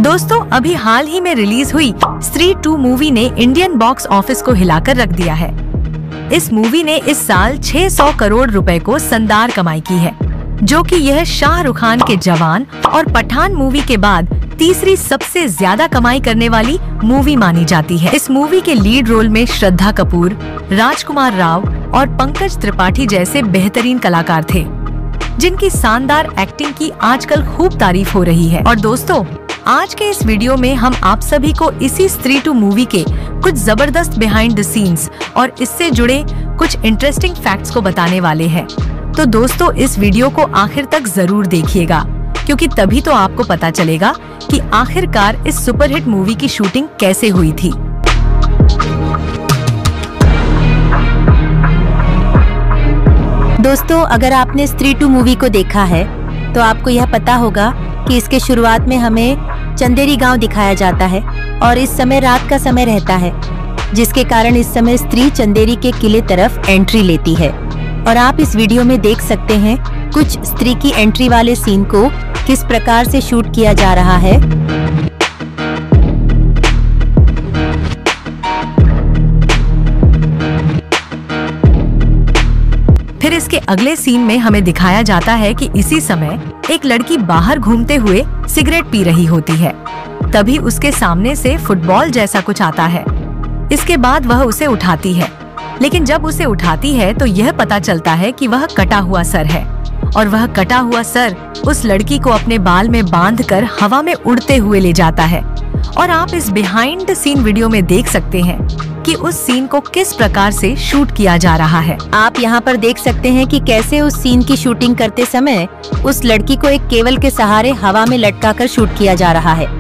दोस्तों, अभी हाल ही में रिलीज हुई स्त्री 2 मूवी ने इंडियन बॉक्स ऑफिस को हिलाकर रख दिया है। इस मूवी ने इस साल 600 करोड़ रुपए को शानदार कमाई की है, जो कि यह शाहरुख खान के जवान और पठान मूवी के बाद तीसरी सबसे ज्यादा कमाई करने वाली मूवी मानी जाती है। इस मूवी के लीड रोल में श्रद्धा कपूर, राजकुमार राव और पंकज त्रिपाठी जैसे बेहतरीन कलाकार थे, जिनकी शानदार एक्टिंग की आजकल खूब तारीफ हो रही है। और दोस्तों, आज के इस वीडियो में हम आप सभी को इसी स्त्री 2 मूवी के कुछ जबरदस्त बिहाइंड द सीन्स और इससे जुड़े कुछ इंटरेस्टिंग फैक्ट्स को बताने वाले हैं। तो दोस्तों, इस वीडियो को आखिर तक जरूर देखिएगा, क्योंकि तभी तो आपको पता चलेगा कि आखिरकार इस सुपरहिट मूवी की शूटिंग कैसे हुई थी। दोस्तों, अगर आपने स्त्री 2 मूवी को देखा है तो आपको यह पता होगा कि इसके शुरुआत में हमें चंदेरी गांव दिखाया जाता है और इस समय रात का समय रहता है, जिसके कारण इस समय स्त्री चंदेरी के किले तरफ एंट्री लेती है। और आप इस वीडियो में देख सकते हैं कुछ स्त्री की एंट्री वाले सीन को किस प्रकार से शूट किया जा रहा है। फिर इसके अगले सीन में हमें दिखाया जाता है कि इसी समय एक लड़की बाहर घूमते हुए सिगरेट पी रही होती है। तभी उसके सामने से फुटबॉल जैसा कुछ आता है। इसके बाद वह उसे उठाती है, लेकिन जब उसे उठाती है तो यह पता चलता है कि वह कटा हुआ सर है, और वह कटा हुआ सर उस लड़की को अपने बाल में बांधकर हवा में उड़ते हुए ले जाता है। और आप इस बिहाइंड द सीन वीडियो में देख सकते हैं कि उस सीन को किस प्रकार से शूट किया जा रहा है। आप यहाँ पर देख सकते हैं कि कैसे उस सीन की शूटिंग करते समय उस लड़की को एक केबल के सहारे हवा में लटकाकर शूट किया जा रहा है।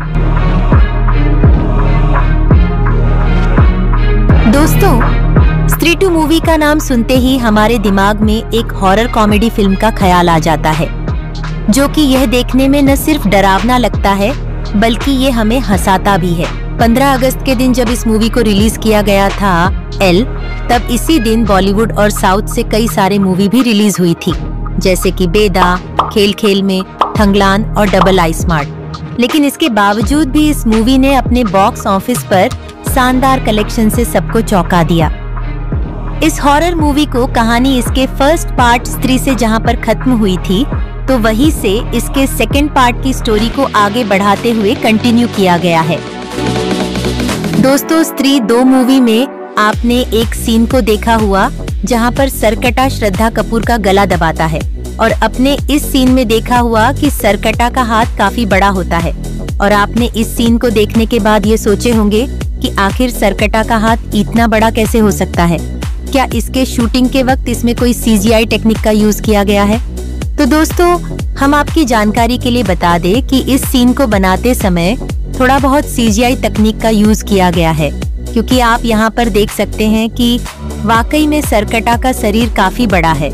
दोस्तों, स्त्री 2 मूवी का नाम सुनते ही हमारे दिमाग में एक हॉरर कॉमेडी फिल्म का ख्याल आ जाता है, जो कि यह देखने में न सिर्फ डरावना लगता है बल्कि ये हमें हंसाता भी है। 15 अगस्त के दिन जब इस मूवी को रिलीज किया गया था तब इसी दिन बॉलीवुड और साउथ से कई सारे मूवी भी रिलीज हुई थी, जैसे कि बेदा, खेल खेल में, थंगलान और डबल आई स्मार्ट। लेकिन इसके बावजूद भी इस मूवी ने अपने बॉक्स ऑफिस पर शानदार कलेक्शन से सबको चौंका दिया। इस हॉरर मूवी को कहानी इसके फर्स्ट पार्ट स्त्री से जहां पर खत्म हुई थी, तो वहीं से इसके सेकंड पार्ट की स्टोरी को आगे बढ़ाते हुए कंटिन्यू किया गया है। दोस्तों, स्त्री 2 मूवी में आपने एक सीन को देखा हुआ जहां पर सरकटा श्रद्धा कपूर का गला दबाता है, और अपने इस सीन में देखा हुआ कि सरकटा का हाथ काफी बड़ा होता है। और आपने इस सीन को देखने के बाद ये सोचे होंगे कि आखिर सरकटा का हाथ इतना बड़ा कैसे हो सकता है। क्या इसके शूटिंग के वक्त इसमें कोई CGI टेक्निक का यूज किया गया है? तो दोस्तों, हम आपकी जानकारी के लिए बता दें कि इस सीन को बनाते समय थोड़ा बहुत CGI तकनीक का यूज किया गया है, क्योंकि आप यहाँ पर देख सकते हैं कि वाकई में सरकटा का शरीर काफी बड़ा है।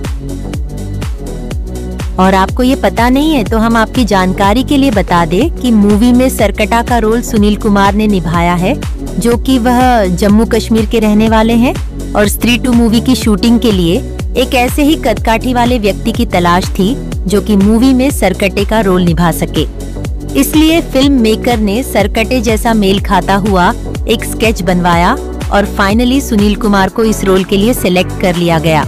और आपको ये पता नहीं है तो हम आपकी जानकारी के लिए बता दें कि मूवी में सरकटा का रोल सुनील कुमार ने निभाया है, जो कि वह जम्मू कश्मीर के रहने वाले हैं। और स्त्री 2 मूवी की शूटिंग के लिए एक ऐसे ही कदकाठी वाले व्यक्ति की तलाश थी जो कि मूवी में सरकटे का रोल निभा सके। इसलिए फिल्म मेकर ने सरकटे जैसा मेल खाता हुआ एक स्केच बनवाया और फाइनली सुनील कुमार को इस रोल के लिए सिलेक्ट कर लिया गया।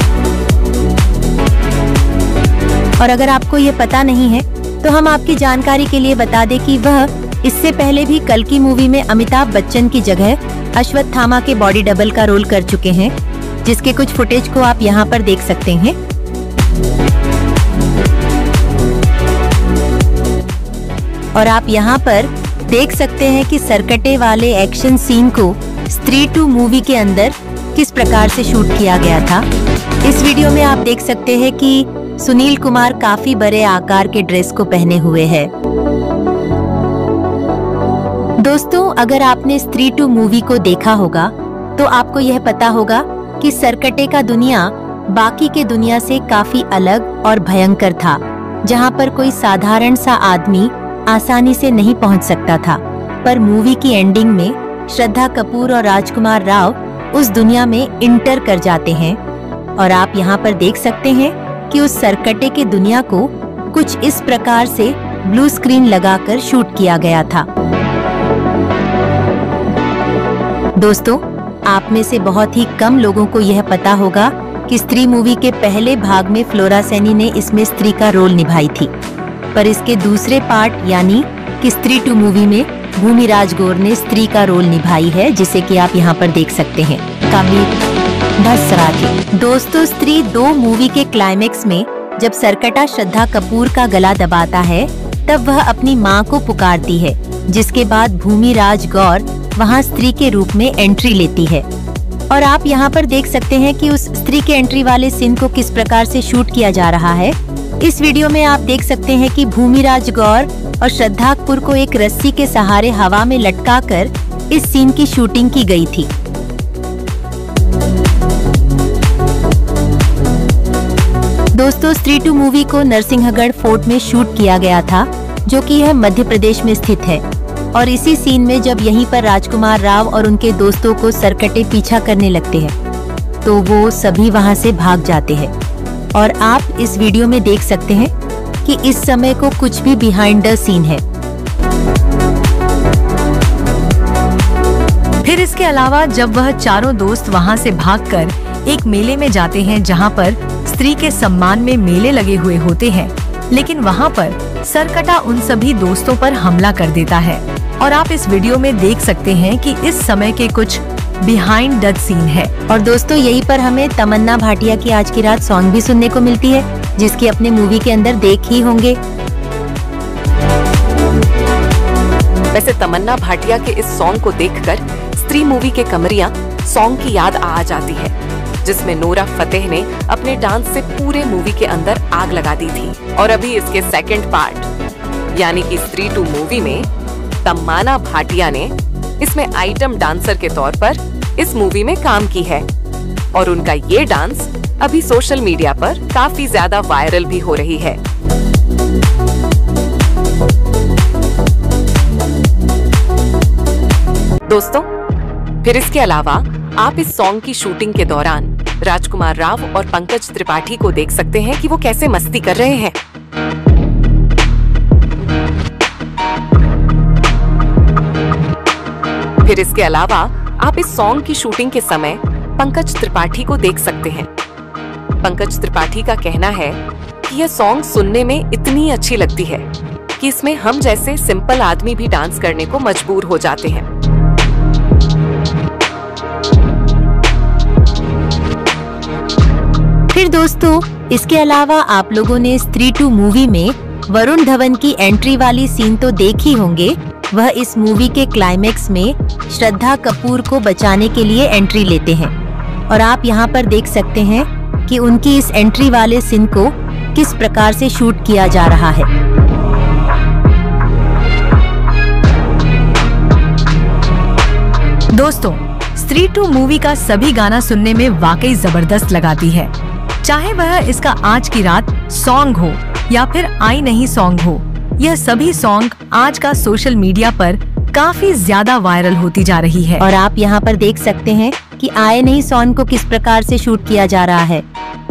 और अगर आपको ये पता नहीं है तो हम आपकी जानकारी के लिए बता दें कि वह इससे पहले भी कल की मूवी में अमिताभ बच्चन की जगह अश्वत्थामा के बॉडी डबल का रोल कर चुके हैं, जिसके कुछ फुटेज को आप यहाँ पर देख सकते हैं। और आप यहाँ पर देख सकते हैं कि सरकटे वाले एक्शन सीन को स्त्री 2 मूवी के अंदर किस प्रकार से शूट किया गया था। इस वीडियो में आप देख सकते हैं कि सुनील कुमार काफी बड़े आकार के ड्रेस को पहने हुए है। दोस्तों, अगर आपने स्त्री 2 मूवी को देखा होगा तो आपको यह पता होगा कि सरकटे का दुनिया बाकी के दुनिया से काफी अलग और भयंकर था, जहां पर कोई साधारण सा आदमी आसानी से नहीं पहुंच सकता था। पर मूवी की एंडिंग में श्रद्धा कपूर और राजकुमार राव उस दुनिया में इंटर कर जाते हैं और आप यहाँ पर देख सकते हैं कि उस सरकटे के दुनिया को कुछ इस प्रकार से ब्लू स्क्रीन लगाकर शूट किया गया था। दोस्तों, आप में से बहुत ही कम लोगों को यह पता होगा कि स्त्री मूवी के पहले भाग में फ्लोरा सैनी ने इसमें स्त्री का रोल निभाई थी, पर इसके दूसरे पार्ट यानी कि स्त्री 2 मूवी में भूमि राजगौर ने स्त्री का रोल निभाई है, जिसे कि आप यहाँ पर देख सकते हैं। दोस्तों, स्त्री 2 मूवी के क्लाइमेक्स में जब सरकटा श्रद्धा कपूर का गला दबाता है, तब वह अपनी मां को पुकारती है, जिसके बाद भूमि राजगौर वहां स्त्री के रूप में एंट्री लेती है। और आप यहाँ पर देख सकते हैं कि उस स्त्री के एंट्री वाले सीन को किस प्रकार से शूट किया जा रहा है। इस वीडियो में आप देख सकते हैं कि भूमि राजगौर और श्रद्धा कपूर को एक रस्सी के सहारे हवा में लटकाकर इस सीन की शूटिंग की गई थी। दोस्तों, स्त्री 2 मूवी को नरसिंहगढ़ फोर्ट में शूट किया गया था, जो कि यह मध्य प्रदेश में स्थित है। और इसी सीन में जब यहीं पर राजकुमार राव और उनके दोस्तों को सरकटे पीछा करने लगते हैं, तो वो सभी वहां से भाग जाते हैं। और आप इस वीडियो में देख सकते हैं कि इस समय को कुछ भी बिहाइंड द सीन है। फिर इसके अलावा जब वह चारों दोस्त वहां से भागकर एक मेले में जाते हैं, जहां पर स्त्री के सम्मान में मेले लगे हुए होते हैं, लेकिन वहां पर सरकटा उन सभी दोस्तों पर हमला कर देता है। और आप इस वीडियो में देख सकते हैं कि इस समय के कुछ बिहाइंड द सीन है। और दोस्तों, यहीं पर हमें तमन्ना भाटिया की आज की रात सॉन्ग भी सुनने को मिलती है, जिसकी अपने मूवी के अंदर देख ही होंगे। वैसे तमन्ना भाटिया के इस सॉन्ग को देखकर स्त्री मूवी के कमरिया सॉन्ग की याद आ जाती है, जिसमें नोरा फतेह ने अपने डांस से पूरे मूवी के अंदर आग लगा दी थी। और अभी इसके सेकंड पार्ट यानी कि स्त्री 2 मूवी में तमन्ना भाटिया ने इसमें आइटम डांसर के तौर पर इस मूवी में काम की है। और उनका ये डांस अभी सोशल मीडिया पर काफी ज्यादा वायरल भी हो रही है। दोस्तों, फिर इसके अलावा आप इस सॉन्ग की शूटिंग के दौरान राजकुमार राव और पंकज त्रिपाठी को देख सकते हैं कि वो कैसे मस्ती कर रहे हैं। फिर इसके अलावा आप इस सॉन्ग की शूटिंग के समय पंकज त्रिपाठी को देख सकते हैं। पंकज त्रिपाठी का कहना है कि यह सॉन्ग सुनने में इतनी अच्छी लगती है कि इसमें हम जैसे सिंपल आदमी भी डांस करने को मजबूर हो जाते हैं। फिर दोस्तों, इसके अलावा आप लोगों ने स्त्री 2 मूवी में वरुण धवन की एंट्री वाली सीन तो देख ही होंगे। वह इस मूवी के क्लाइमेक्स में श्रद्धा कपूर को बचाने के लिए एंट्री लेते हैं। और आप यहाँ पर देख सकते हैं कि उनकी इस एंट्री वाले सीन को किस प्रकार से शूट किया जा रहा है। दोस्तों, स्त्री 2 मूवी का सभी गाना सुनने में वाकई जबरदस्त लगाती है। चाहे वह इसका आज की रात सॉन्ग हो या फिर आई नहीं सॉन्ग हो, यह सभी सॉन्ग आज का सोशल मीडिया पर काफी ज्यादा वायरल होती जा रही है। और आप यहाँ पर देख सकते हैं कि आए नहीं सॉन्ग को किस प्रकार से शूट किया जा रहा है।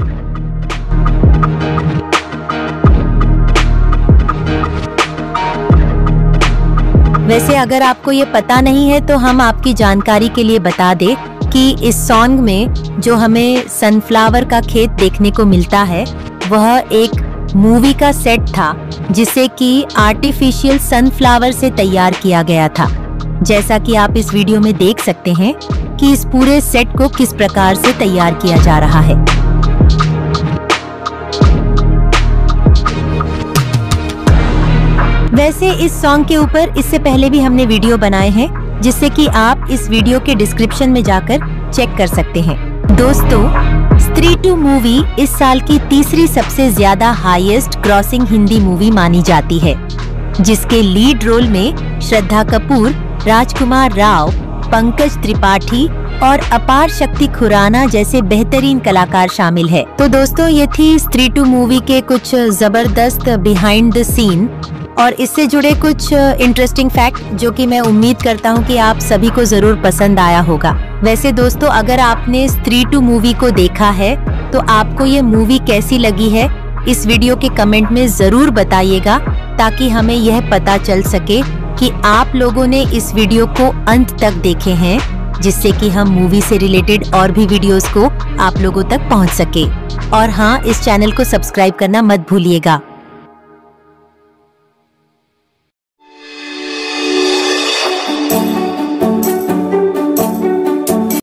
वैसे अगर आपको ये पता नहीं है तो हम आपकी जानकारी के लिए बता दें कि इस सॉन्ग में जो हमें सनफ्लावर का खेत देखने को मिलता है, वह एक मूवी का सेट था, जिसे कि आर्टिफिशियल सनफ्लावर से तैयार किया गया था। जैसा कि आप इस वीडियो में देख सकते हैं कि इस पूरे सेट को किस प्रकार से तैयार किया जा रहा है। वैसे इस सॉन्ग के ऊपर इससे पहले भी हमने वीडियो बनाए हैं, जिससे कि आप इस वीडियो के डिस्क्रिप्शन में जाकर चेक कर सकते हैं। दोस्तों, स्त्री 2 मूवी इस साल की तीसरी सबसे ज्यादा हाईएस्ट ग्रॉसिंग हिंदी मूवी मानी जाती है, जिसके लीड रोल में श्रद्धा कपूर, राजकुमार राव, पंकज त्रिपाठी और अपार शक्ति खुराना जैसे बेहतरीन कलाकार शामिल है। तो दोस्तों, ये थी स्त्री 2 मूवी के कुछ जबरदस्त बिहाइंड द सीन और इससे जुड़े कुछ इंटरेस्टिंग फैक्ट, जो कि मैं उम्मीद करता हूँ कि आप सभी को जरूर पसंद आया होगा। वैसे दोस्तों, अगर आपने स्त्री 2 मूवी को देखा है तो आपको ये मूवी कैसी लगी है, इस वीडियो के कमेंट में जरूर बताइएगा, ताकि हमें यह पता चल सके कि आप लोगों ने इस वीडियो को अंत तक देखे हैं, जिससे कि हम मूवी से रिलेटेड और भी वीडियोस को आप लोगों तक पहुंच सके। और हाँ, इस चैनल को सब्सक्राइब करना मत भूलिएगा।